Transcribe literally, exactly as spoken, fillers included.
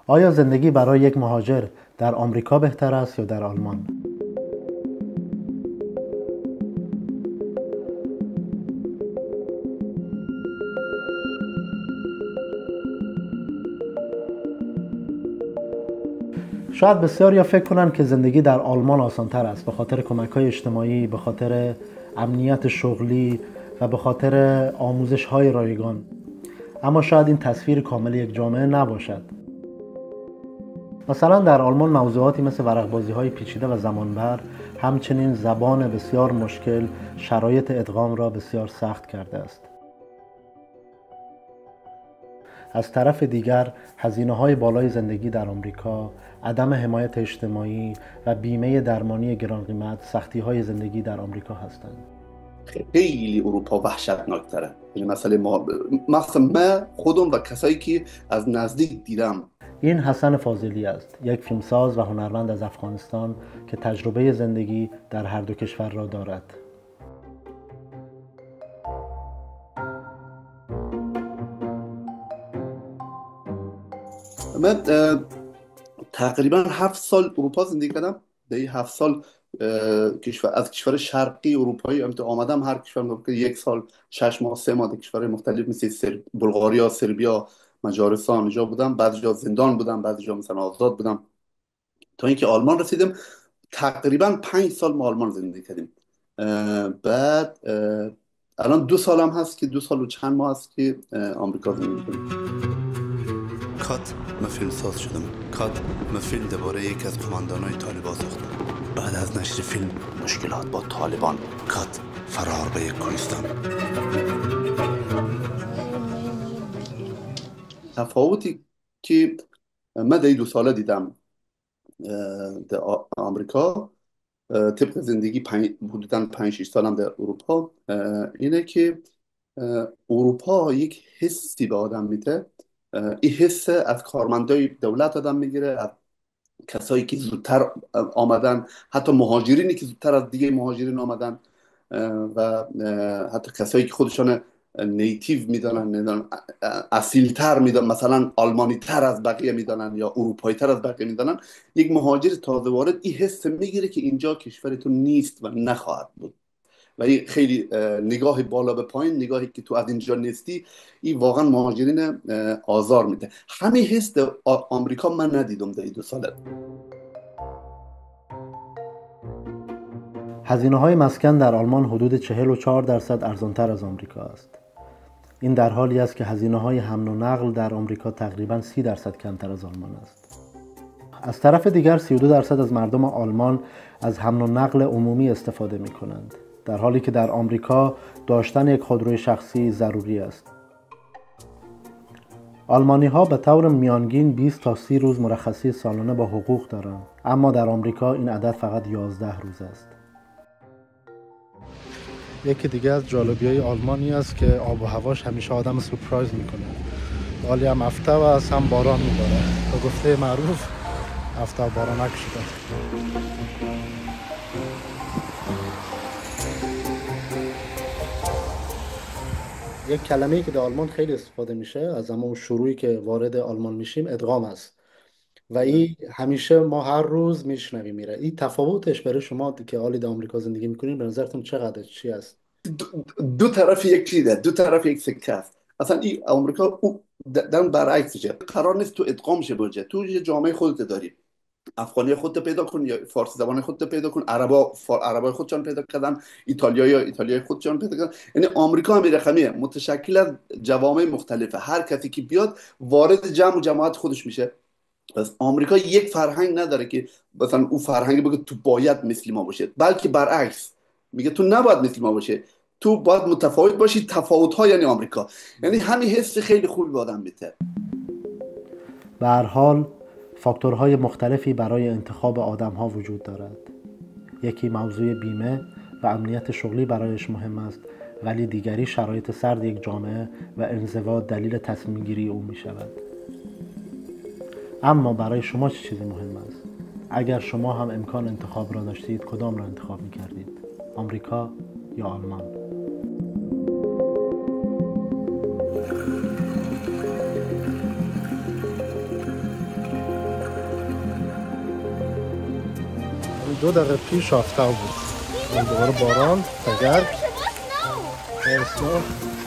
آیا زندگی برای یک مهاجر در آمریکا بهتر است یا در آلمان؟ شاید بسیاریا فکر کنند که زندگی در آلمان آسان‌تر است به خاطر کمک‌های اجتماعی، به خاطر امنیت شغلی و به خاطر آموزش‌های رایگان. اما شاید این تصویر کامل یک جامعه نباشد. مثلا در آلمان موضوعاتی مثل ورق‌بازی‌های پیچیده و زمانبر، همچنین زبان بسیار مشکل، شرایط ادغام را بسیار سخت کرده است. از طرف دیگر هزینه‌های بالای زندگی در آمریکا، عدم حمایت اجتماعی و بیمه درمانی گران قیمت سختی‌های زندگی در آمریکا هستند. خیلی اروپا وحشتناک‌تره. یعنی مثلا ما مثلا من خودم و کسایی که از نزدیک دیدم. این حسن فاضلی است، یک فیلمساز و هنرمند از افغانستان که تجربه زندگی در هر دو کشور را دارد. من تقریبا هفت سال اروپا زندگی کردم. در این هفت سال کشور از کشور شرقی اروپایی هم آمدم. هر کشور یک سال شش ماه سه ماه در کشور مختلف مثل سر... بلغاریا، سربیا، مجارستان اینجا بودم. بعضی جا زندان بودم، بعضی جا مثلا آزاد بودم، تا اینکه آلمان رسیدم. تقریبا پنج سال ما آلمان زندگی کردیم. بعد الان دو سال هم هست که دو سال و چند ماه هست که آمریکا زندگی کنیم. کات من فیلم ساز شدم. کات من فیلم درباره یک از کماندانای طالبان ساختم. بعد از نشر فیلم مشکلات با طالبان. کات فرار به یک کوهستان. تفاوتی که من در دو ساله دیدم در آمریکا طبق زندگی پنج حدوداً پنج شش سالم در اروپا اینه که اروپا یک حسی به آدم میده. این حس از کارمندای دولت آدم میگیره، از کسایی که زودتر آمدن، حتی مهاجرینی که زودتر از دیگه مهاجرین آمدن و حتی کسایی که خودشان نیتیو میدانن، میدانن اصیلتر میدانن، مثلا آلمانی تر از بقیه میدانن یا اروپایی تر از بقیه میدانن. یک مهاجر تازه وارد این حس میگیره که اینجا کشورتون نیست و نخواهد بود و این خیلی نگاه بالا به پایین، نگاهی که تو از اینجا نیستی، این واقعا مهاجرین آزار میده. همین حس در آمریکا من ندیدم در این دو ساله. هزینه‌های مسکن در آلمان حدود چهل و چهار درصد ارزان‌تر از آمریکا است. این در حالی است که هزینه‌های حمل و نقل در آمریکا تقریباً سی درصد کمتر از آلمان است. از طرف دیگر سی و دو درصد از مردم آلمان از حمل و نقل عمومی استفاده می‌کنند، در حالی که در آمریکا داشتن یک خودروی شخصی ضروری است. آلمانی‌ها به طور میانگین بیست تا سی روز مرخصی سالانه با حقوق دارند، اما در آمریکا این عدد فقط یازده روز است. یکی دیگه از جالبی‌های آلمانی است که آب و هواش همیشه آدم سورپرایز میکنه. حالی هم هفته و از هم باران میباره. به گفته معروف هفته و بارانک شده. یک کلمه‌ای که در آلمان خیلی استفاده میشه از همون شروعی که وارد آلمان میشیم ادغام است و این همیشه ما هر روز میشنویم میره. این تفاوتش برای شما که حالی در آمریکا زندگی میکنین به نظرتون چقدر چی است؟ دو, دو طرف یک چیزه، دو طرف یک سکه است. اصلا این آمریکا او در برعکسشه. قرار نیست تو ادغام شه برجه. تو یه جامعه خودت داری، افغانی خودت پیدا کن یا فارسی زبان خودت پیدا کن، عربا فار... عربای خودشان پیدا کردن، ایتالیایی یا ایتالیایی خودشان پیدا کردن. یعنی آمریکا هم رقمیه، متشکل از جوامع مختلفه. هر کسی که بیاد وارد جمع و جماعت خودش میشه. پس آمریکا یک فرهنگ نداره که مثلا اون فرهنگ بگه تو باید مثل ما باشه، بلکه برعکس میگه تو نباید مثل ما باشه، تو باید متفاوت باشی. تفاوت ها یعنی آمریکا. یعنی همین حس خیلی خوبی به آدم میده. به هر حال فاکتورهای مختلفی برای انتخاب آدم‌ها وجود دارد. یکی موضوع بیمه و امنیت شغلی برایش مهم است، ولی دیگری شرایط سرد یک جامعه و انزوا دلیل تصمیم گیری او می شود. اما برای شما چه چیزی مهم است؟ اگر شما هم امکان انتخاب را داشتید کدام را انتخاب می کردید؟ آمریکا یا آلمان؟ دو دقیقه پیش آفتاب بود. دوباره باران، تگرگ، اسنو